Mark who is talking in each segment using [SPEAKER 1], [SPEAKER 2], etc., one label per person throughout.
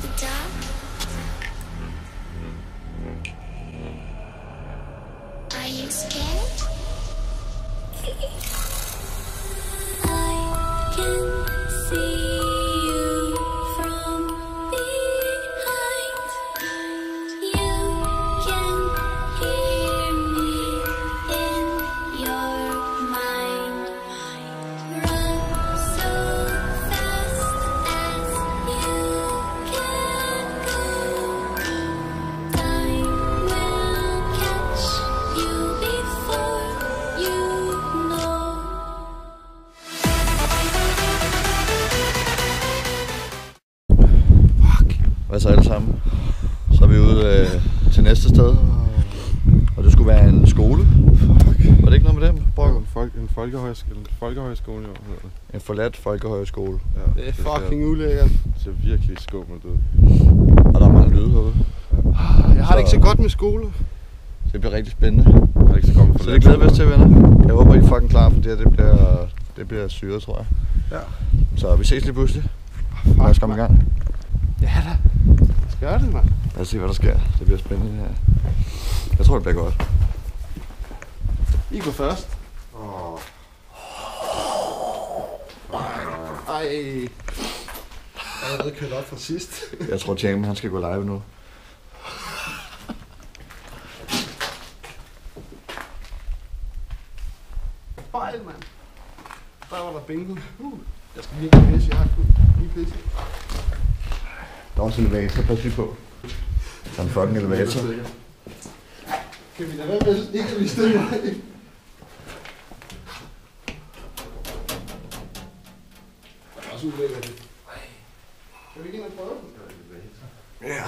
[SPEAKER 1] the dark. Are you scared? I can see you from behind. You can hear me in your mind. Run so fast as you can go. Time will catch you before you know.
[SPEAKER 2] Hvad så alle sammen? Så er vi ude til næste sted, og det skulle være en skole. Var det ikke noget med dem?
[SPEAKER 3] En folkehøjskole, jo, hedder det.
[SPEAKER 2] En forladt folkehøjskole.
[SPEAKER 3] Ja,
[SPEAKER 4] Det er fucking ulækkert.
[SPEAKER 3] Det ser virkelig skummelt ud.
[SPEAKER 2] Og der er mange lyde herude.
[SPEAKER 4] Jeg har det ikke så godt med skole.
[SPEAKER 2] Det bliver rigtig spændende.
[SPEAKER 3] Jeg har ikke så kommet
[SPEAKER 2] Så det glæder vi os til, venner. Jeg håber, I er fucking klar, for det bliver syret, tror jeg.
[SPEAKER 4] Ja.
[SPEAKER 2] Så vi ses lige pludselig. Lad os komme i gang.
[SPEAKER 4] Ja da. Skal gøre det, mand.
[SPEAKER 2] Lad os se, hvad der sker. Det bliver spændende her. Jeg tror, det bliver godt.
[SPEAKER 4] I går først. Ej. Jeg har allerede kørt op fra sidst.
[SPEAKER 2] Jeg tror, James han skal gå live nu.
[SPEAKER 4] Fejl, mand. Der var der bingo. Jeg skal virkelig pisse. Jeg har sgu lige pisse.
[SPEAKER 2] Der er også elevator, pas lige på. Der er en fucking elevator.
[SPEAKER 4] Kan vi da være med ikke at vi stille mig? Det er også ulækkert. Kan vi ikke ind og prøve den?
[SPEAKER 2] Ja.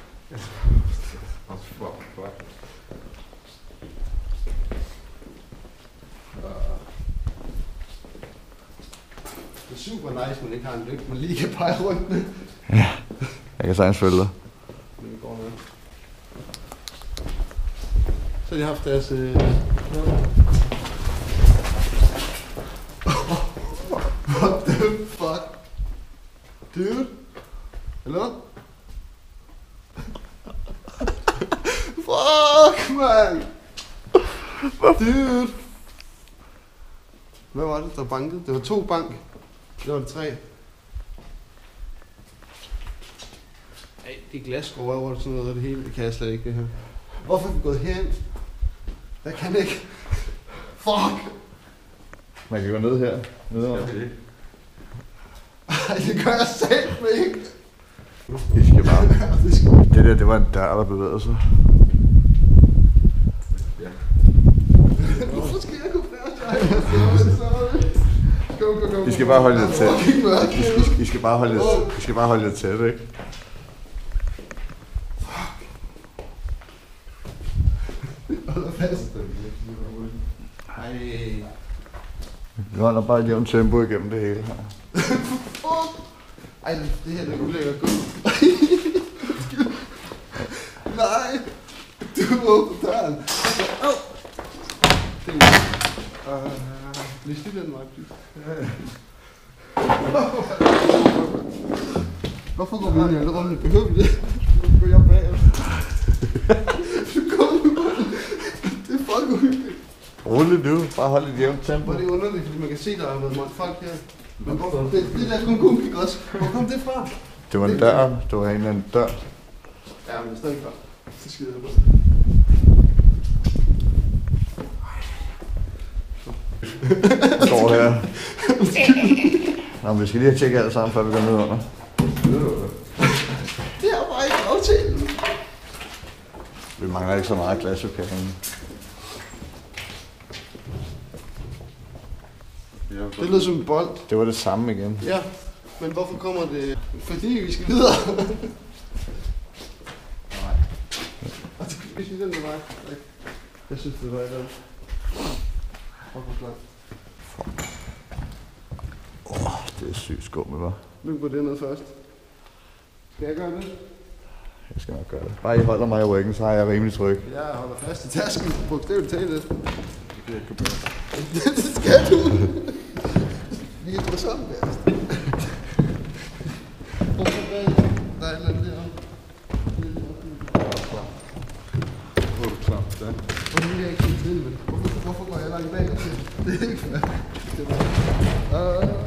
[SPEAKER 4] Det er super nice, man ikke har en lygte, man lige kan pege rundt med.
[SPEAKER 2] Ja, jeg kan sagtens følge dig.
[SPEAKER 4] Men vi går med. Så har de haft deres... What the fuck? Dude? Hello? Fuck, man! Dude! Hvad var det, der bankede? Det var 2 bank. Det var det 3. Ej, det er glasskår over sådan noget af det hele. Det kan jeg slet ikke, det her. Hvorfor er vi gået hen? Jeg kan ikke. Fuck!
[SPEAKER 2] Man kan gå ned her. Nedenunder.
[SPEAKER 4] Ej, det gør jeg selv ikke.
[SPEAKER 2] Vi skal bare... Det var en dør, der bevægede sig.
[SPEAKER 4] Hvorfor skal jeg gå først? Go.
[SPEAKER 2] I skal bare holde lidt tæt. I skal bare holde lidt tæt, ikke?
[SPEAKER 4] Hold fast. Ej.
[SPEAKER 2] Vi holder bare et jævnt tempo igennem det hele her.
[SPEAKER 4] Ej, det her det er ulækkert godt. Nej. Du åbner døren. Lige stille den mig, please. Hvorfor går vi ind i alle rummene? Behøver vi det? Nu går jeg bag. Du går nu. Det er fucking uhyggeligt.
[SPEAKER 2] Rolig nu. Bare hold et jævnt tempo.
[SPEAKER 4] Hvor er det underligt, fordi man kan se, der har været folk her. Men hvor, det der kun gik også. Hvor kom det fra?
[SPEAKER 2] Det var en dør. Det var en eller anden dør.
[SPEAKER 4] Ja, men det er stadig klart. Så skider jeg på.
[SPEAKER 2] Står her. Nå, men vi skal lige have tjekket alt sammen, før vi går ned under.
[SPEAKER 4] Det er bare ikke aftalen.
[SPEAKER 2] Vi mangler ikke så meget glas, okay?
[SPEAKER 4] Det lyder som en bold.
[SPEAKER 2] Det var det samme igen.
[SPEAKER 4] Ja, men hvorfor kommer det? Fordi vi skal videre. Nej. Og det kan vi sige, den er mig. Jeg synes, det var et eller andet.
[SPEAKER 2] Det er sygt skummel, hva'?
[SPEAKER 4] Hvem går det ned først? Skal jeg gøre det?
[SPEAKER 2] Jeg skal nok gøre det. Bare I holder mig i ryggen, så er jeg rimelig tryg.
[SPEAKER 4] Jeg holder fast i tasken. Bogstaveligt talt.
[SPEAKER 3] Det kan jeg ikke gøre.
[SPEAKER 4] Det skal du. Vi kan gå sammen værst. Der er et eller andet der. Det er ikke fair. Det er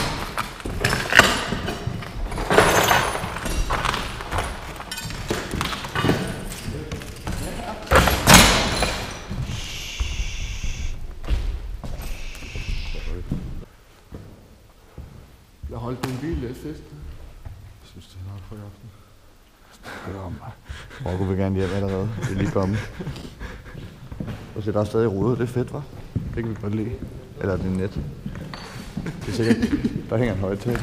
[SPEAKER 4] jeg holdt min bil lidt fest.
[SPEAKER 3] Jeg synes, det er nok for i aften.
[SPEAKER 2] Marco vil gerne hjem allerede. Det er lige kommet. Og se, der er stadig rodet. Det er fedt, hva'? Det kan vi godt lide. Eller det er net. Det er sikkert. Der hænger en højtaler.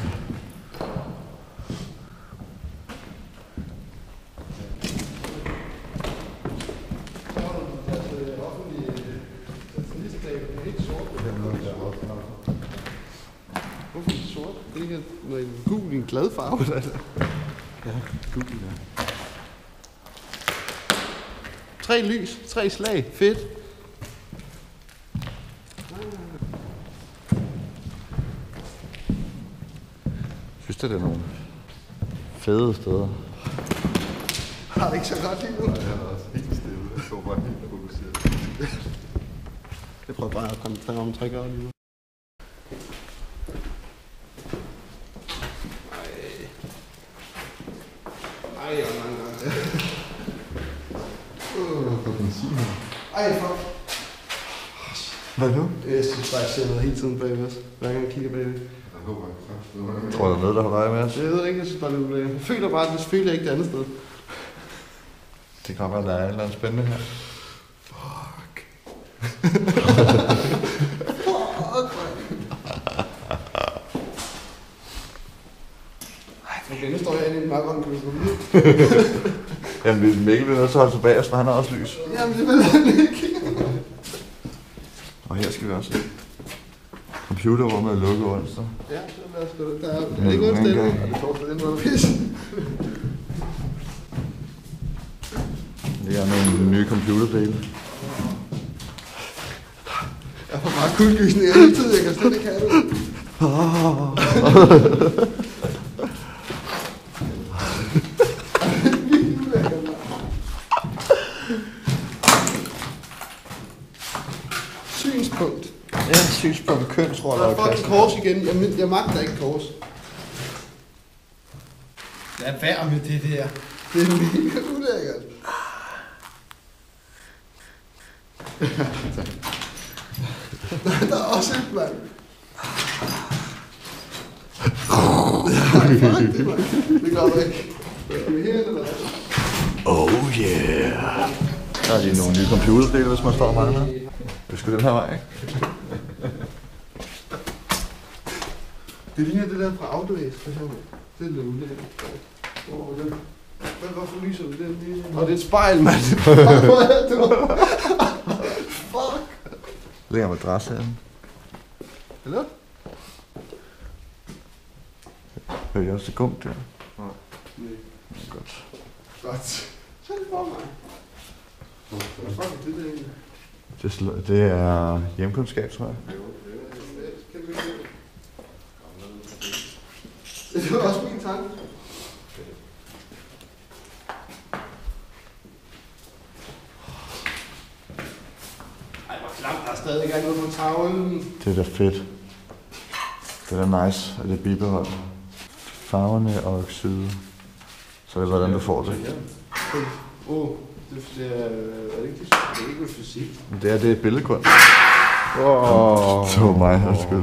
[SPEAKER 4] Hvorfor er det sort? Det er ikke noget gul i en glad farve, altså.
[SPEAKER 3] Ja, gul, ja.
[SPEAKER 4] 3 lys, 3 slag. Fedt.
[SPEAKER 2] Jeg synes, det er nogle fede steder.
[SPEAKER 4] Har det ikke så godt lige nu?
[SPEAKER 3] Jeg er også helt stille. Jeg så bare helt fokuseret.
[SPEAKER 4] Jeg prøver bare at koncentrere mig om 3 grader lige nu. Ej, hvor mange gange. Ej, fuck.
[SPEAKER 2] Hvad nu?
[SPEAKER 4] Jeg synes bare, jeg ser noget hele tiden bagved os. Hver gang jeg kigger bagved.
[SPEAKER 3] Jeg håber ikke.
[SPEAKER 2] Tror du, der er noget, der har veje med os?
[SPEAKER 4] Jeg ved ikke, jeg synes bare, det er ulækkert. Jeg føler bare, at det føler jeg ikke det andet sted.
[SPEAKER 2] Det kan godt være, der er et eller andet spændende her.
[SPEAKER 4] Fuck. Okay, nu står jeg inde i en mørk rum, kan vi gå videre?
[SPEAKER 2] Jamen, Mikkel bliver nødt til at holde tilbage, for han har også lys.
[SPEAKER 4] Jamen, det vil han ikke.
[SPEAKER 2] Og her skal vi også. Computerrummet er lukket onsdag.
[SPEAKER 4] Ja, det er sgu da. Der er ikke onsdag endnu, og det får for den måde pis.
[SPEAKER 2] Det er nogle nye computerdele.
[SPEAKER 4] Jeg får bare kuldegysning hele tiden, jeg kan slet ikke have det. Synspunkt.
[SPEAKER 2] Ja, synspunkt kønsroller
[SPEAKER 4] Der er fucking kors igen. Jeg magter ikke kors.
[SPEAKER 5] Lad være med det der.
[SPEAKER 4] Det er mega ulækkert. Der er også et mand. Fuck det, mand. Det gør du ikke. Skal vi her, eller hvad?
[SPEAKER 2] Oh yeah. Der er lige nogle nye computerdele, hvis man står og mangler. Vi skal den her vej, ikke?
[SPEAKER 4] Det ligner det der fra Autovæs, for eksempel. Det er lidt ulækkert. Hvorfor lyser du den lige? Nå, det er et spejl, mand. Hvor er du? Fuck.
[SPEAKER 2] Længere madras herinde.
[SPEAKER 4] Eller?
[SPEAKER 2] Hører I også det gump der?
[SPEAKER 4] Nej.
[SPEAKER 2] Godt.
[SPEAKER 4] Godt. Så er det for mig. Hvad fuck er det der egentlig?
[SPEAKER 2] Det er hjemkundskab, tror jeg.
[SPEAKER 4] Kan du ikke det? Det var også min tanke. Ej, hvor klamt. Der er stadig ikke noget på tavlen.
[SPEAKER 2] Det er da fedt. Det er da nice, at det er bibeholdt. Farverne og oxide. Så ved du, hvordan du får det.
[SPEAKER 4] Det er ikke det er ikke med fysik.
[SPEAKER 2] Det er billedkunst. Det var mig, undskyld.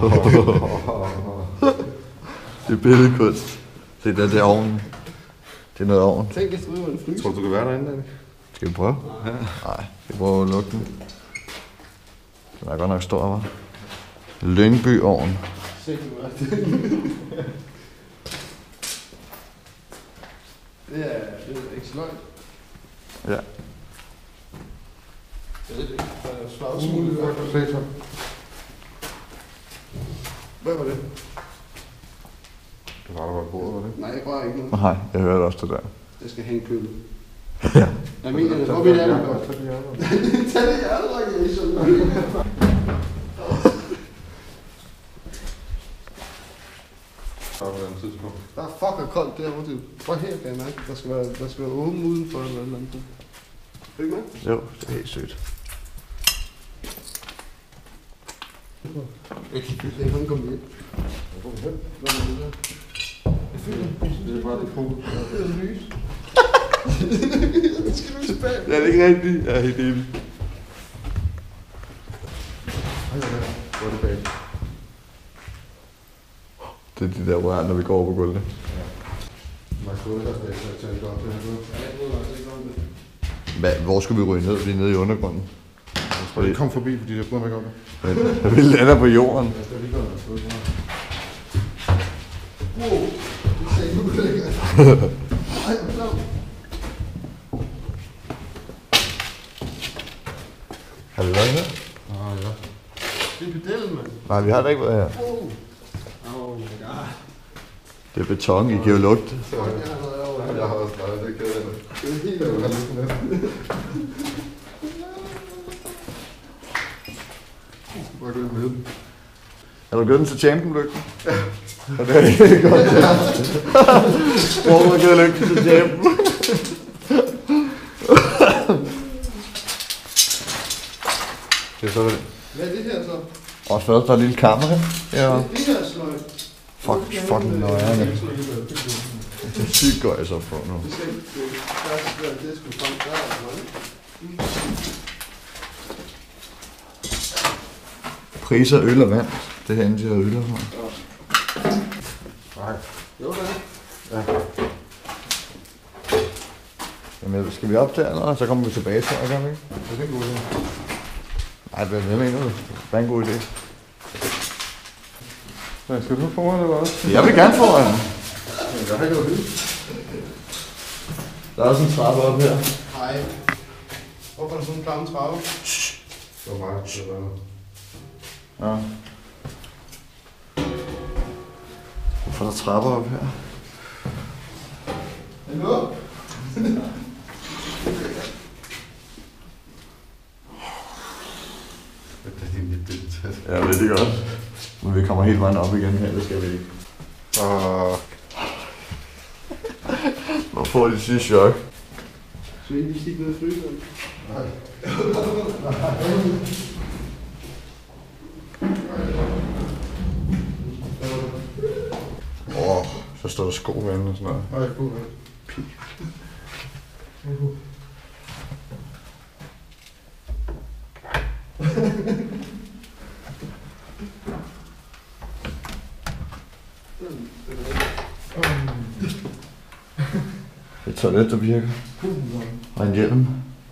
[SPEAKER 2] Det er billedkunst. Se, det er ovnen. Det er noget ovn.
[SPEAKER 4] Tænk, hvis du ud med en fryser.
[SPEAKER 3] Tror du kan være derinde, Danny?
[SPEAKER 2] Skal vi prøve?
[SPEAKER 3] Ja.
[SPEAKER 2] Nej, vi prøver at lukke den. Den er godt nok stor, hva'? Lyngby-ovn.
[SPEAKER 4] Se, du er det. Det er ikke sløjt.
[SPEAKER 2] Ja.
[SPEAKER 4] Jeg ved det ikke. Der er slagsmule. Hvad var det?
[SPEAKER 3] Det var der var bordet, var det?
[SPEAKER 4] Nej, jeg rører ikke noget.
[SPEAKER 2] Nej, jeg hørte også det der.
[SPEAKER 4] Jeg skal hænge kølet.
[SPEAKER 2] Ja.
[SPEAKER 4] Jeg mener, det. Hvor vil jeg det? Tag det hjerterække, jeg er sådan. Der er fucking koldt derovre, du. Prøv her, kan jeg mærke. Der skal være åben udenfor eller et eller andet. Ikke med?
[SPEAKER 2] Jo, det er helt sygt.
[SPEAKER 4] Jeg kan ikke ham komme ind.
[SPEAKER 3] Det er bare det på.
[SPEAKER 4] Det er lys. Det skal du tilbage.
[SPEAKER 2] Ja, det er ikke rigtigt. Jeg er helt enig.
[SPEAKER 3] Hvor er det bag?
[SPEAKER 2] Det er de der rør, når vi går over på gulvet.
[SPEAKER 3] Max, du er der stadig, så jeg tager godt det her.
[SPEAKER 2] Hvor skulle vi ryge ned? Vi er nede i undergrunden.
[SPEAKER 3] Og det kom forbi, fordi jeg bryder mig ikke om det.
[SPEAKER 2] Men vi lander på jorden.
[SPEAKER 3] Jeg skal lige gøre noget sted.
[SPEAKER 4] Wow, det ser ulækkert. Ej, jeg er klar.
[SPEAKER 2] Har vi været her?
[SPEAKER 3] Ja.
[SPEAKER 4] Det er pedellen, mand.
[SPEAKER 2] Nej, vi har da ikke været her.
[SPEAKER 4] Oh. Oh my god.
[SPEAKER 2] Det er beton, I kan jo lugte.
[SPEAKER 4] Fuck, jeg har noget over.
[SPEAKER 3] Jeg har også lejet, det er ked af det.
[SPEAKER 4] Det er helt
[SPEAKER 3] Jeg vil
[SPEAKER 4] over.
[SPEAKER 3] have lidt med. Jeg skal bare gå ind med den.
[SPEAKER 2] Har du givet den til champion-lygten? Ja. Og det er ikke godt. Hvor har du givet lygten til champion? Det er så det.
[SPEAKER 4] Hvad er det her så?
[SPEAKER 2] Og først der er et lille kammer her. Ja.
[SPEAKER 4] Det her sløjt.
[SPEAKER 2] Fucking nøjerne. Det er sygt godt, jeg så får nu.
[SPEAKER 4] Det skal ikke først være det, skulle frem der, eller
[SPEAKER 2] Priser, øl og vand. Det er herinde, de har øl og sådan.
[SPEAKER 3] Nej.
[SPEAKER 4] Jo, det er.
[SPEAKER 3] Ja.
[SPEAKER 2] Jamen, skal vi op der, eller så kommer vi tilbage til, gør vi ikke?
[SPEAKER 3] Det er en god idé.
[SPEAKER 2] Nej, hvad mener du? Det er en god idé.
[SPEAKER 3] Men skal du foran eller hvad?
[SPEAKER 2] Jeg vil gerne foran.
[SPEAKER 3] Jeg har ikke noget lyd.
[SPEAKER 2] Der er også en trappe op her.
[SPEAKER 4] Hej. Hvorfor er der sådan en klamme trappe?
[SPEAKER 3] Det var mig, det var noget.
[SPEAKER 2] Ja. Hvorfor er der trapper op her?
[SPEAKER 4] Hallo?
[SPEAKER 3] Det er din lidt tæt.
[SPEAKER 2] Ja, det er det godt. Men vi kommer helt vejen op igen her, det skal vi ikke. Hvor får de sidste chok?
[SPEAKER 4] Så I lige stikke ned i fryseren?
[SPEAKER 3] Nej.
[SPEAKER 2] Så står der sko herinde og sådan noget.
[SPEAKER 3] Nej, god.
[SPEAKER 2] Et toilet, der virker. Og en hjelm.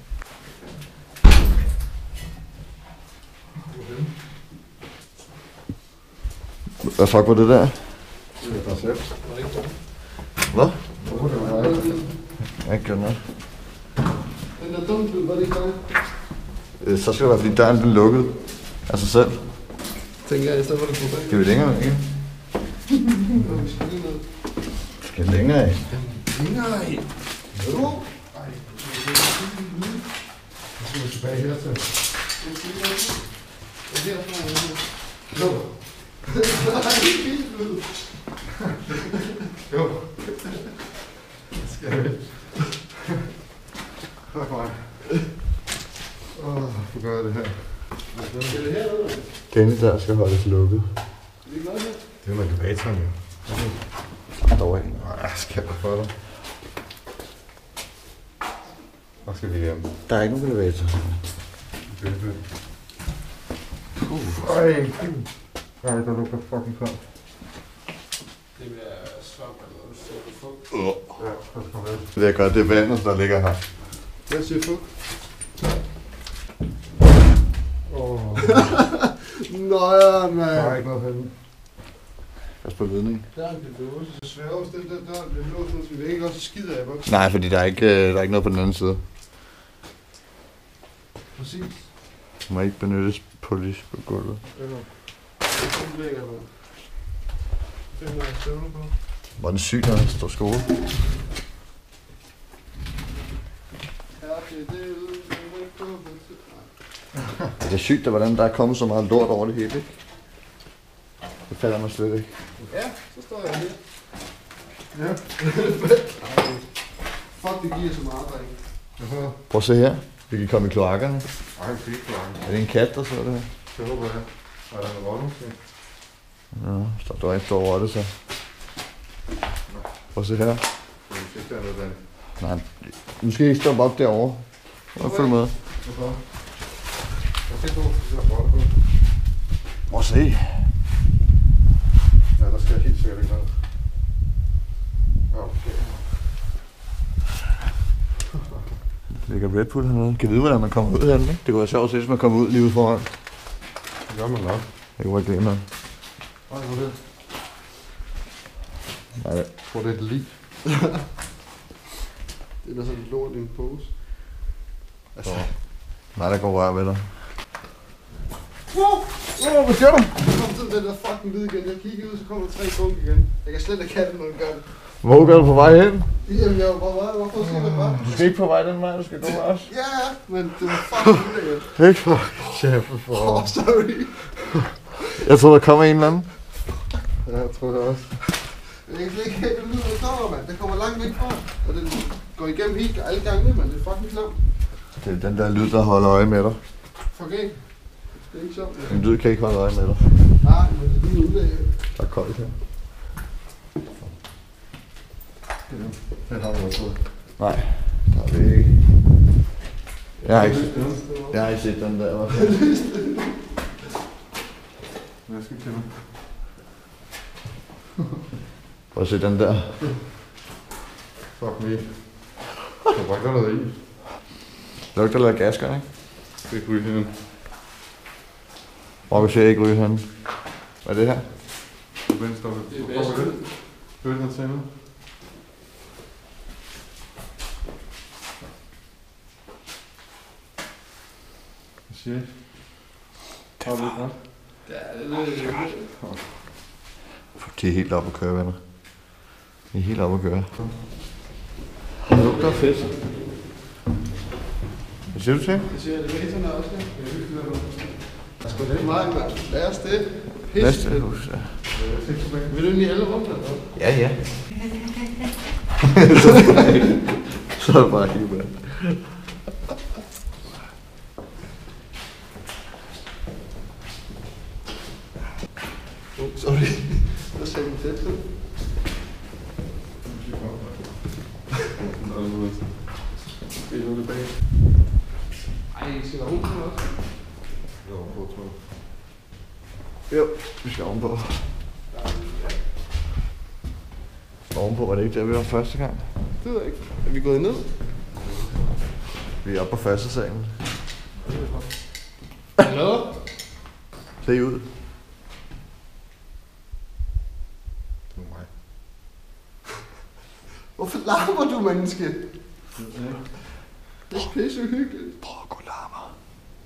[SPEAKER 2] Hvad fuck var det der?
[SPEAKER 3] Det er bare selv.
[SPEAKER 2] Hvad?
[SPEAKER 3] Hvorfor det var mig?
[SPEAKER 2] Jeg har ikke gjort noget.
[SPEAKER 4] Den der dumme lyd, var det ikke dig?
[SPEAKER 2] Så skal det være, fordi døren blev lukket af sig selv.
[SPEAKER 4] Tænker jeg, i stedet for det på bag.
[SPEAKER 2] Skal vi længere ikke?
[SPEAKER 4] Vi skal lige ned.
[SPEAKER 2] Skal vi længere af?
[SPEAKER 4] Nej. Jo. Ej.
[SPEAKER 3] Så skal vi tilbage her til.
[SPEAKER 4] Det er herfra.
[SPEAKER 3] Jo.
[SPEAKER 4] Nej, det er vildt lyd.
[SPEAKER 3] Jo. Skal vi? Fuck mig. Du gør det her.
[SPEAKER 4] Skal det hernede?
[SPEAKER 2] Denne der skal holdes lukket.
[SPEAKER 4] Er vi glade her?
[SPEAKER 3] Det er med elevatoren, jo.
[SPEAKER 2] Dog ikke.
[SPEAKER 3] Nej, skal jeg for dig. Hvor skal vi hjem?
[SPEAKER 2] Der er ikke nogen elevator.
[SPEAKER 3] Ej, nej, der lugter fucking koldt.
[SPEAKER 4] Det bliver svamp eller noget, så du fugt.
[SPEAKER 3] Ja, så skal vi.
[SPEAKER 2] Det er godt, det er vandet, der ligger her.
[SPEAKER 4] Hvad siger fugt? Nøjeren,
[SPEAKER 3] Der er
[SPEAKER 4] mand.
[SPEAKER 3] ikke noget henne.
[SPEAKER 2] Pas på ledning.
[SPEAKER 4] Der er en låse. Så svæver os den der dør, bliver låst, så vi ikke også skider af boksen.
[SPEAKER 2] Nej, fordi der er ikke noget på den anden side.
[SPEAKER 4] Præcis.
[SPEAKER 2] Du må ikke benyttes police på gulvet.
[SPEAKER 4] Eller. Det er lækker, mand. Det er jeg støvler på.
[SPEAKER 2] Hvor er den sygt, når der står skole.
[SPEAKER 4] Ja, det er
[SPEAKER 2] Det er sygt, hvordan der er kommet så meget lort over det hele, ikke? Det falder mig slet ikke.
[SPEAKER 4] Ja, så står jeg her.
[SPEAKER 3] Ja.
[SPEAKER 4] Fuck, det giver så meget, dreng.
[SPEAKER 2] Prøv at se her. Vi kan komme i kloakkerne.
[SPEAKER 3] Ej, det er ikke langt.
[SPEAKER 2] Er det en kat, der sidder der?
[SPEAKER 3] Det håber jeg. Er der en rolle måske?
[SPEAKER 2] Ja, der var en stor rotte så. Prøv at se her.
[SPEAKER 3] Jeg synes ikke, der er noget der.
[SPEAKER 2] Nej, nu skal I ikke stoppe op derovre. Følg med.
[SPEAKER 3] Hvorfor? Jeg skal ikke gå, hvis jeg har rolle på.
[SPEAKER 2] Prøv at se.
[SPEAKER 3] Ja, der skal jeg helt sikkert ikke noget. Okay.
[SPEAKER 2] Der ligger Red Bull hernede. Kan I vide, hvordan man kommer ud herinde, ikke? Det kunne være sjovt at se, hvis man kommer ud lige ude foran.
[SPEAKER 3] Det gør man nok.
[SPEAKER 2] Det kunne være glimrende.
[SPEAKER 3] Ej, hvor er det?
[SPEAKER 2] Nej,
[SPEAKER 3] Jeg tror, det er et lig.
[SPEAKER 4] Det er da sådan lort i en pose. Altså.
[SPEAKER 2] nej, der går rør ved dig.
[SPEAKER 4] Wow, hvad sker der? Så kom sådan den der fucking lyd igen. Jeg kiggede ud, så kommer der 3 bunk igen. Jeg kan slet ikke have det, når den gør det.
[SPEAKER 2] Hvor er du på vej hen?
[SPEAKER 4] Jamen, jeg var bare meget. Hvorfor siger det bare?
[SPEAKER 2] Du skal ikke på vej den vej, du skal gå med os.
[SPEAKER 4] Ja, men det var fucking ulækkert.
[SPEAKER 2] Ikke? Kæft for.
[SPEAKER 4] Sorry.
[SPEAKER 2] Jeg tror, der kommer en eller anden.
[SPEAKER 3] Ja, jeg tror det også.
[SPEAKER 4] Jeg kan slet ikke have den lyd, der kommer, mand. Den kommer langt væk fra. Og den går igennem helt alle gangene, mand. Det er fucking klamt.
[SPEAKER 2] Det er den der lyd, der holder øje med dig.
[SPEAKER 4] Fuck af. Det er ikke sjovt.
[SPEAKER 2] En lyd kan ikke holde øje med dig.
[SPEAKER 4] Nej, men det er lige ulækkert.
[SPEAKER 2] Der er koldt her.
[SPEAKER 3] Den har du også fået.
[SPEAKER 2] Nej, der er vi ikke. Jeg har ikke set den der.
[SPEAKER 3] Jeg skal kende.
[SPEAKER 2] Prøv at se den der.
[SPEAKER 3] Fuck me. Jeg bare gøre noget i.
[SPEAKER 2] Lugter lidt af gasker, ikke?
[SPEAKER 3] Det er ikke ryge hende.
[SPEAKER 2] Og vi ser ikke ryge henne. Hvad er det her?
[SPEAKER 3] På venstre.
[SPEAKER 4] Det er
[SPEAKER 3] Hvor
[SPEAKER 4] bedst.
[SPEAKER 3] det? Hørte han tænder? Hvad siger I? Har du ikke ret?
[SPEAKER 4] Ja, det er
[SPEAKER 2] De er helt oppe at køre, venner. De er helt oppe at køre. Det lugter fedt. Hvad siger du til?
[SPEAKER 4] Det siger elevatorerne også, ja. Der skal det meget, mand. Lad os det.
[SPEAKER 2] Næste
[SPEAKER 4] Pisse.
[SPEAKER 2] hus, ja.
[SPEAKER 4] Vil du ind i alle rum, eller hvad?
[SPEAKER 2] Ja, ja. Så er det bare helt med.
[SPEAKER 4] Sorry. Der sagde min tæt ud.
[SPEAKER 3] Det er nu tilbage.
[SPEAKER 4] Ej, skal der rum til også?
[SPEAKER 3] Jeg var på, tror jeg.
[SPEAKER 2] Jo, vi skal ovenpå. Ovenpå var det ikke der, vi var første gang.
[SPEAKER 4] Det ved jeg ikke. Er vi gået ned?
[SPEAKER 2] Vi er oppe på første salen.
[SPEAKER 4] Hallo?
[SPEAKER 2] Se ud.
[SPEAKER 3] Det var mig.
[SPEAKER 4] Hvorfor larmer du, menneske? Det er pisse hyggeligt.
[SPEAKER 2] Prøv at gå larmer.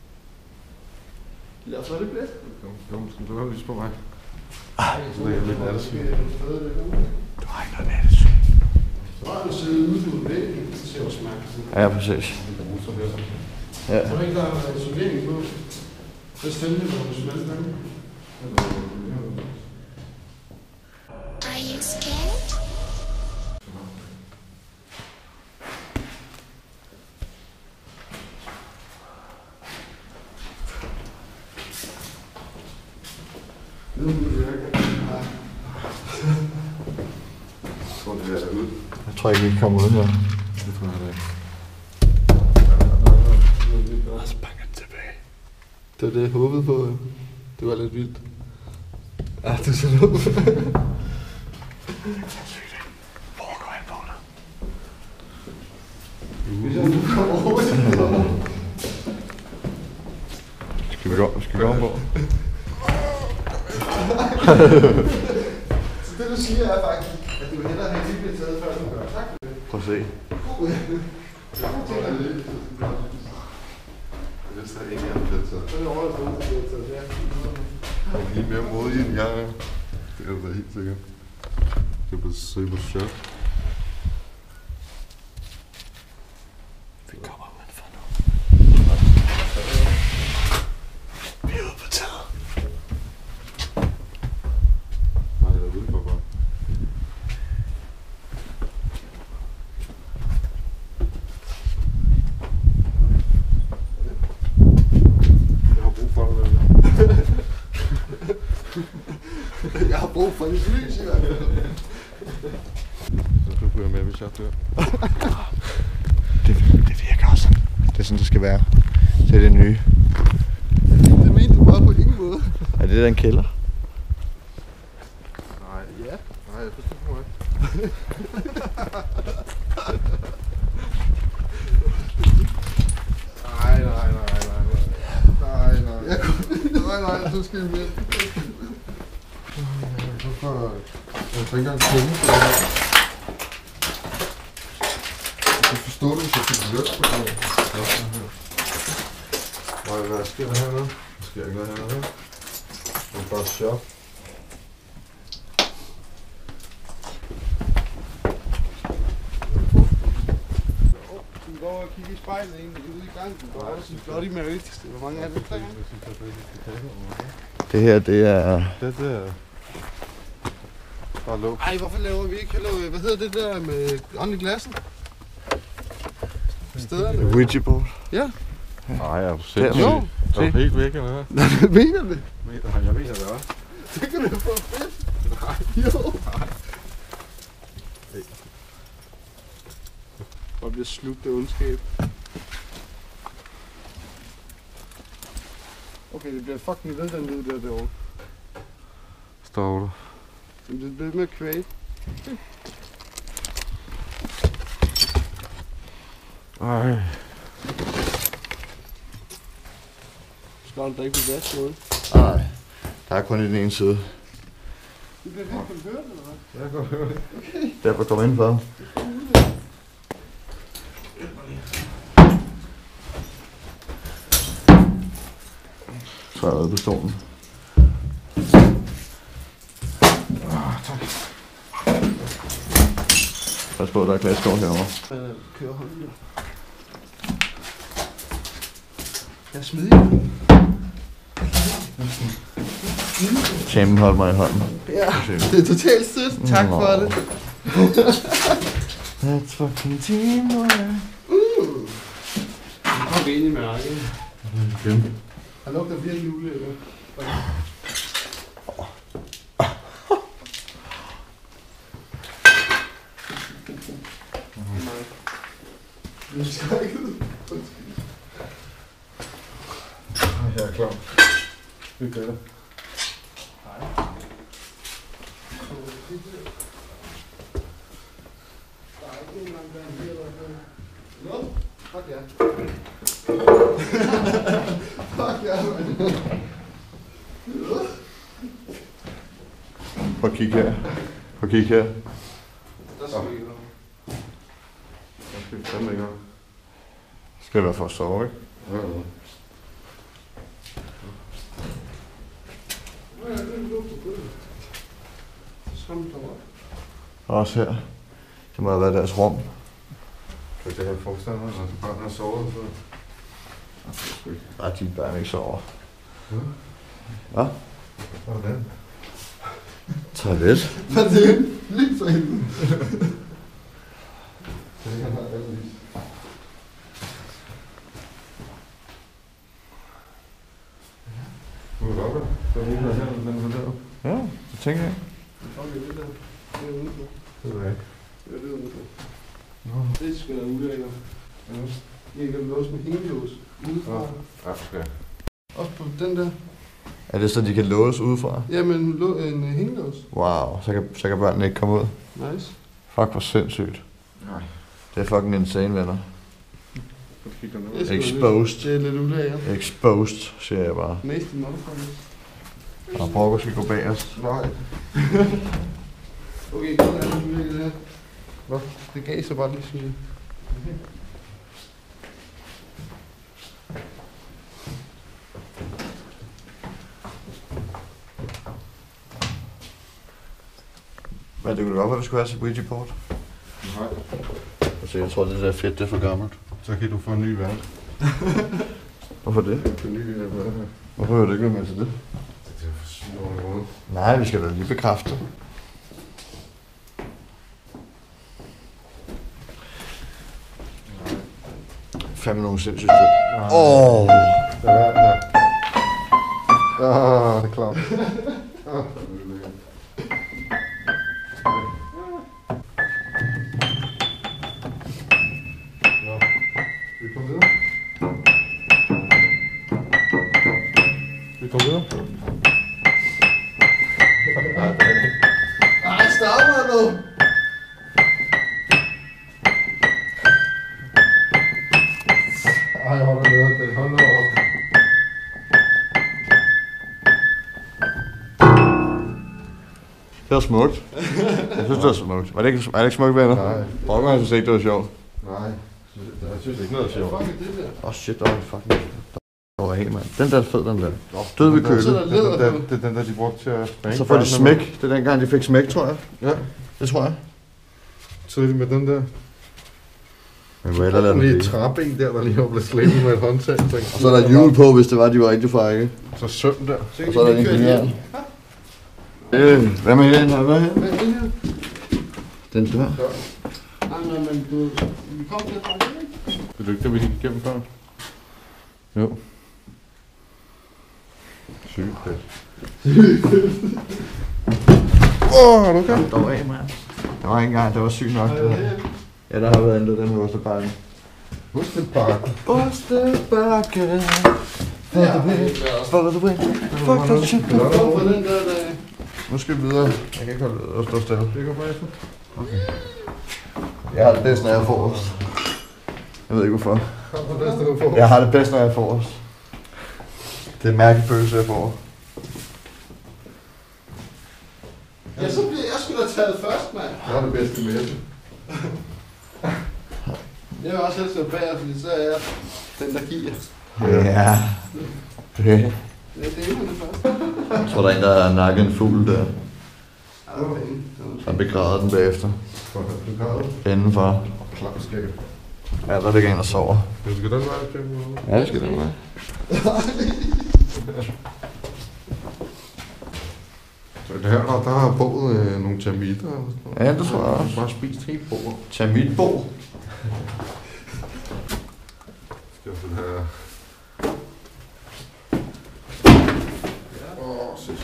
[SPEAKER 4] Lad os være det bedste.
[SPEAKER 3] Jo, du har lyst på mig.
[SPEAKER 4] Ej,
[SPEAKER 3] Så lægger jeg lidt nattesyn.
[SPEAKER 2] Du har ikke noget nattesyn.
[SPEAKER 4] Så har du siddet ude på væggen. Det ser også mærkeligt.
[SPEAKER 2] Ja, præcis. Ja.
[SPEAKER 4] Jeg tror ikke, der er isolering på. Så stemmer det, når du smelter den.
[SPEAKER 1] Are you scared?
[SPEAKER 3] Tror du, det er ud?
[SPEAKER 2] Jeg tror ikke, vi kan komme ud her.
[SPEAKER 3] Det tror jeg ikke.
[SPEAKER 2] Og så banker den tilbage.
[SPEAKER 4] Det var det, jeg håbede på. Det var lidt vildt. Ja, det er så dumt.
[SPEAKER 2] Hvor går han på dig?
[SPEAKER 4] Hvis jeg nu kommer over
[SPEAKER 2] Skal vi gå ovenpå?
[SPEAKER 4] Så det du siger er faktisk, at du vil hellere have lige bliver taget, før du gør. Tak for det.
[SPEAKER 2] Prøv at se.
[SPEAKER 3] Det er stadig ikke, jeg har blevet taget.
[SPEAKER 4] Så er det over, at du bliver taget. Ja.
[SPEAKER 3] Jeg er lige mere modig end jeg er. Det er da helt sikkert. Det er blevet super sjovt.
[SPEAKER 2] Vi kommer udenfor nu. Vi er ude på taget.
[SPEAKER 3] Nej, det er udenfor bare. Jeg har brug for det.
[SPEAKER 4] for det lys i hvert fald.
[SPEAKER 3] Så bliver jeg med, hvis jeg dør.
[SPEAKER 2] Det virker også sådan. Det er sådan, det skal være. Det er det nye.
[SPEAKER 4] Det mente du bare på ingen måde.
[SPEAKER 2] Er det der en kælder?
[SPEAKER 3] Nej.
[SPEAKER 4] Ja.
[SPEAKER 3] Nej, jeg forstår mig ikke. Nej. Nej, så skal vi med. Hvorfor? Jeg får ikke engang penge for det her. Jeg kan forstå det, hvis jeg fik lyst på det. Hvad sker der hernede? Der sker ikke noget hernede. Det er bare shop.
[SPEAKER 4] Du går over og kigger i spejlet egentlig ude i gangen. Der er også en Bloody Mary. Hvor mange er det?
[SPEAKER 2] Det her, det er...
[SPEAKER 3] Det er... Bare låg.
[SPEAKER 4] Ej, hvorfor laver vi ikke hello? Hvad hedder det der med ånd i glassen? Stederne?
[SPEAKER 2] Ouija board.
[SPEAKER 4] Ja.
[SPEAKER 3] Nej, er du
[SPEAKER 2] Der,
[SPEAKER 3] sindssyg?
[SPEAKER 4] jo.
[SPEAKER 3] Er du helt væk, eller hvad?
[SPEAKER 4] Nej, det mener det.
[SPEAKER 3] Nej, jeg mener det også.
[SPEAKER 4] Det kan du få fedt. Nej. Jo. Og bliver slugt af ondskab. Okay, det bliver fucking ved den lyd der derovre.
[SPEAKER 3] Står du?
[SPEAKER 4] Men det bliver med at kvæge.
[SPEAKER 3] Ej.
[SPEAKER 4] Skal du ikke på gas noget?
[SPEAKER 2] Nej, der er kun i den ene side.
[SPEAKER 4] Det bliver lidt på hørt, eller hvad?
[SPEAKER 3] Jeg kan godt høre det.
[SPEAKER 2] Derfor kom indenfor. Så er jeg ude på stolen.
[SPEAKER 3] Tak.
[SPEAKER 2] Pas på, der er glasskår herovre.
[SPEAKER 4] Kører hånden der. Jeg smider den.
[SPEAKER 2] Champion holdt mig i hånden.
[SPEAKER 4] Ja, det er totalt sødt. Tak for det.
[SPEAKER 2] That's fucking teamwork.
[SPEAKER 4] Nu kommer vi ind i mørket.
[SPEAKER 3] Igen.
[SPEAKER 4] Han lugter virkelig ulækker.
[SPEAKER 3] Jeg er klar. Vi gør det.
[SPEAKER 4] Fuck ja. Fuck ja, man.
[SPEAKER 2] Prøv at kigge her. Prøv at kigge her.
[SPEAKER 4] Der skal vi ikke noget.
[SPEAKER 3] Jeg skal fandme ikke om.
[SPEAKER 2] Skal det være for at sove, ikke?
[SPEAKER 3] Ja.
[SPEAKER 4] Hvad er det, du lugter på det? Samme derovre.
[SPEAKER 2] Også her. Det må have været deres rum.
[SPEAKER 3] Kan jeg have forstander, når børn har sovet? Så...
[SPEAKER 2] Nej, de børn ikke sover.
[SPEAKER 3] Ja.
[SPEAKER 2] Hvad?
[SPEAKER 3] Hvordan?
[SPEAKER 2] Toilet.
[SPEAKER 4] Hvad er det? Lige for helvede.
[SPEAKER 3] Det er her heldigvis. Du er oppe. Så er det her, den er der.
[SPEAKER 2] Ja, det tænker jeg.
[SPEAKER 4] Fuck er det der? Det er udenfor.
[SPEAKER 3] Det ved jeg ikke.
[SPEAKER 4] Ja, det er udenfor. Det skal da ulækkert. Jeg kan låse med hængelås udefra.
[SPEAKER 3] Ja, skal jeg.
[SPEAKER 4] Også på den der.
[SPEAKER 2] Er det så, de kan låse udefra?
[SPEAKER 4] Jamen, en hængelås.
[SPEAKER 2] Wow, så kan børnene ikke komme ud.
[SPEAKER 4] Nice.
[SPEAKER 2] Fuck, hvor sindssygt.
[SPEAKER 3] Nej.
[SPEAKER 2] Det er fucking insane, venner.
[SPEAKER 4] Det er
[SPEAKER 2] Exposed.
[SPEAKER 4] Det er lidt ulækkert.
[SPEAKER 2] Exposed, siger jeg bare.
[SPEAKER 4] Nasty motherfuckers.
[SPEAKER 2] Og Borgo skal gå bag os.
[SPEAKER 3] Nej.
[SPEAKER 4] Okay, godt er det ulækkert her. Hvad? Det gav sig bare lige sådan.
[SPEAKER 2] Men det kunne da godt være, at vi skulle have til Ouija board.
[SPEAKER 3] Nej.
[SPEAKER 2] Altså, jeg tror, det der fedt, det er for gammelt.
[SPEAKER 3] Så kan du få en ny verden.
[SPEAKER 2] Hvorfor det?
[SPEAKER 3] En ny verden.
[SPEAKER 2] Hvorfor vil du ikke være med til det?
[SPEAKER 3] Det er for sygt over i hovedet.
[SPEAKER 2] Nej, vi skal da lige bekræfte. Fandme nogle sindssygt fedt. Åh!
[SPEAKER 3] Der er verden her. Det er klart. Det er lækkert.
[SPEAKER 2] var smukt. Jeg synes, det var smukt. Var det ikke smukt, venner?
[SPEAKER 3] Nej.
[SPEAKER 2] Brokker, jeg synes ikke, det var sjovt.
[SPEAKER 3] Nej, jeg synes ikke noget er sjovt.
[SPEAKER 2] Shit, der var fucking... Der var helt, mand. Den der er fed, den der. Død ved køle.
[SPEAKER 3] Det er den der, de brugte til at smække.
[SPEAKER 2] Så får de smæk. Det er dengang, de fik smæk, tror jeg.
[SPEAKER 3] Ja.
[SPEAKER 2] Det tror jeg.
[SPEAKER 3] Så er de med den der.
[SPEAKER 2] Men hvor ellers lader
[SPEAKER 3] lige
[SPEAKER 2] det
[SPEAKER 3] et træben der lige var blevet slæbet med et håndtag.
[SPEAKER 2] Og så er der hjul på, hvis det var, de var rigtig frække.
[SPEAKER 3] Så søm der.
[SPEAKER 2] Og så er der en genial. Hvad med den her? Hvad her? Den dør.
[SPEAKER 4] Nej, men du... Vi kom til at trække, ikke?
[SPEAKER 3] Det er ikke det, vi gik igennem før. Jo. Sygt fedt. Åh, er du okay?
[SPEAKER 2] Der var af, mand. Der var ikke engang, det var sygt nok, det her. Ja, der har været ændret den her Osterbakke.
[SPEAKER 3] Ostebakke.
[SPEAKER 2] Osterbakke. For the win. Fuck the shit.
[SPEAKER 4] Hvorfor den der...
[SPEAKER 2] Nu skal vi videre. Jeg kan ikke holde ud at stå stille.
[SPEAKER 3] Det går bare efter.
[SPEAKER 2] Okay. Jeg har det bedst, når jeg får os. Jeg ved ikke hvorfor. Jeg har det bedst, når jeg får os. Det er en mærkelig følelse, jeg får.
[SPEAKER 4] Ja, så bliver jeg sgu da taget først, mand.
[SPEAKER 3] Jeg har det bedste med det.
[SPEAKER 4] Jeg vil også helst være bager, fordi så er jeg den, der giver.
[SPEAKER 2] Ja. Okay.
[SPEAKER 4] Ja, det er jo det første.
[SPEAKER 2] Jeg tror, der er en, der har nakket en fugl der.
[SPEAKER 4] Ja, det var fint.
[SPEAKER 2] Så han begræder den bagefter. Indenfor.
[SPEAKER 3] Klamskab.
[SPEAKER 2] Ja, der ligger en og sover.
[SPEAKER 3] Du skal den vej, Jim?
[SPEAKER 2] Ja, det skal den være.
[SPEAKER 3] Så det her, der har boet nogle termitter.
[SPEAKER 2] Ja, det tror jeg også.
[SPEAKER 3] Bare spist helt boer.
[SPEAKER 2] Termitbo.
[SPEAKER 3] Skal jeg have... Shit.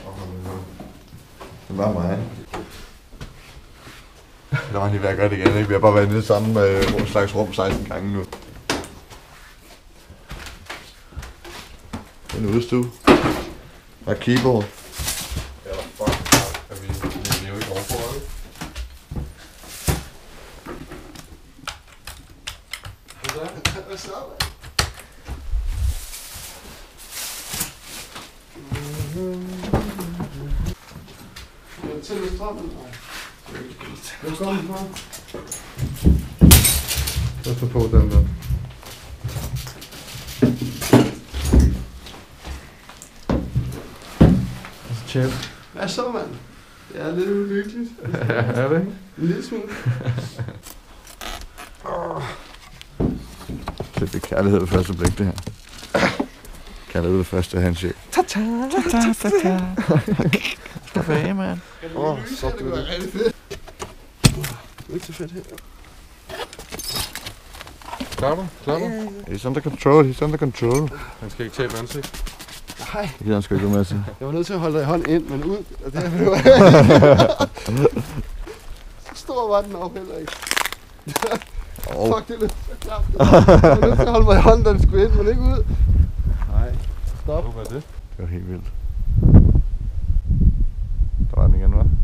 [SPEAKER 2] Det var mig. Der var lige ved at gøre det igen, ikke? Vi har bare været i det samme slags rum 16 gange nu. En udstue. Og keyboard.
[SPEAKER 3] Eller fuck, er vi jo ikke overfor, ikke?
[SPEAKER 4] Hvad så, mand? Jeg tænder strømmen, nej. Hvor kommer den fra?
[SPEAKER 3] Jeg tager på den der.
[SPEAKER 2] Chill.
[SPEAKER 4] Hvad så, mand? Det er lidt uhyggeligt.
[SPEAKER 3] Er det ikke?
[SPEAKER 4] En lille smule.
[SPEAKER 2] Det er kærlighed ved første blik, det her. Kærlighed ved første handshake. Ta-ta, ta-ta, ta-ta. Stop af, mand.
[SPEAKER 4] Så det går rigtig fedt. Det er ikke så fedt her.
[SPEAKER 3] Klar du?
[SPEAKER 2] He's under control, he's under control.
[SPEAKER 3] Han skal ikke tabe ansigt.
[SPEAKER 4] Nej,
[SPEAKER 2] Det gider han sgu ikke med til.
[SPEAKER 4] jeg var nødt til at holde dig i hånden ind, men ud. Og det her var så stor var den nok heller ikke. Fuck, det er lidt så klamt. Jeg var nødt til at holde mig i hånden, da den skulle ind, men ikke ud. Nej, stop.
[SPEAKER 3] Hvad er det?
[SPEAKER 2] Det var helt vildt. Der var den igen, hva'?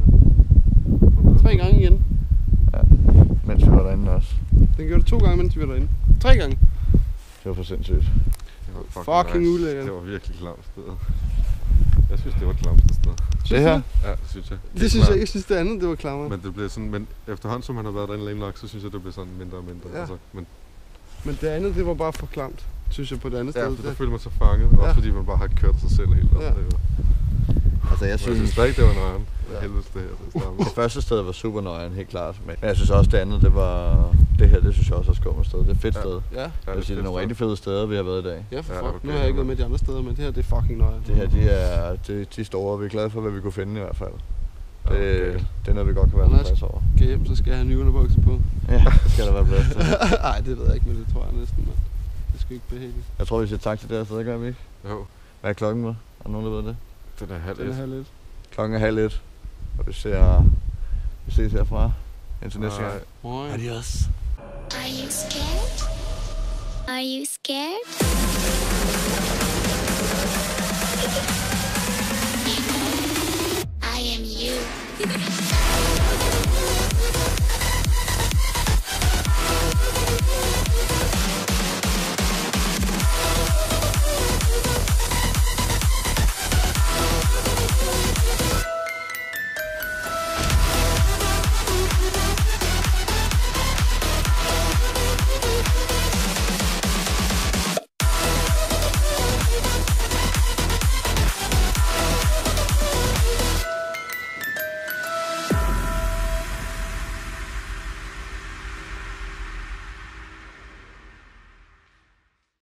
[SPEAKER 4] 3 gange igen.
[SPEAKER 2] Ja, mens vi var derinde også.
[SPEAKER 4] Den gjorde det 2 gange, mens vi var derinde. 3 gange.
[SPEAKER 2] Det var for sindssygt.
[SPEAKER 3] Det var
[SPEAKER 4] Fucking ulækkert.
[SPEAKER 3] Det var virkelig klamt sted. Jeg synes, det var et klamste sted.
[SPEAKER 2] Det her?
[SPEAKER 3] Ja, det synes jeg.
[SPEAKER 4] Det synes jeg ikke. Jeg synes, det andet, det var klammere.
[SPEAKER 3] Men det blev sådan, men efterhånden som han har været derinde længe nok, så synes jeg, det blev sådan mindre og mindre.
[SPEAKER 4] Ja.
[SPEAKER 3] Altså,
[SPEAKER 4] Men det andet, det var bare for klamt, synes jeg, på det andet
[SPEAKER 3] ja,
[SPEAKER 4] sted.
[SPEAKER 3] for der følte man sig fanget, også fordi man bare har kørt sig selv helt op.
[SPEAKER 4] Ja.
[SPEAKER 2] Altså, jeg
[SPEAKER 3] Jeg synes
[SPEAKER 2] synes,
[SPEAKER 3] stadig, det var nøjeren. Helvedes det her, det stammer.
[SPEAKER 2] det første sted var super nøjeren, helt klart. Men jeg synes også, det andet, det var... Det her, det synes jeg også er skummelt sted. Det er et fedt sted.
[SPEAKER 4] Ja,
[SPEAKER 2] Jeg vil sige, det er nogle rigtig fede steder, vi har været i dag.
[SPEAKER 4] ja for
[SPEAKER 3] Ja,
[SPEAKER 4] fuck.
[SPEAKER 3] okay,
[SPEAKER 4] Nu har jeg ikke været med de andre steder, men det her, det er fucking nøje.
[SPEAKER 2] Det her, de er store. Vi er glade for, hvad vi kunne finde i hvert fald.
[SPEAKER 3] Ja, okay.
[SPEAKER 2] Det er noget, vi godt kan være
[SPEAKER 4] Anders.
[SPEAKER 2] tilfreds over.
[SPEAKER 4] Skal hjem, så skal jeg have nye underbukser på.
[SPEAKER 2] Ja, det skal der være plads til.
[SPEAKER 4] Nej, det ved jeg ikke, men det tror jeg næsten, mand. Det skal ikke behageligt.
[SPEAKER 2] Jeg tror, vi siger tak til det her sted, gør vi ikke?
[SPEAKER 3] Jo,
[SPEAKER 2] Hvad er klokken med? Er der nogen, der ved det?
[SPEAKER 3] den er halv
[SPEAKER 4] Den er
[SPEAKER 3] et.
[SPEAKER 4] her lidt.
[SPEAKER 2] Klokken er 12:30. Og vi ses herfra. Indtil næste gang.
[SPEAKER 4] Moin.
[SPEAKER 2] Adios.
[SPEAKER 1] Are you scared? Are you scared? I am you.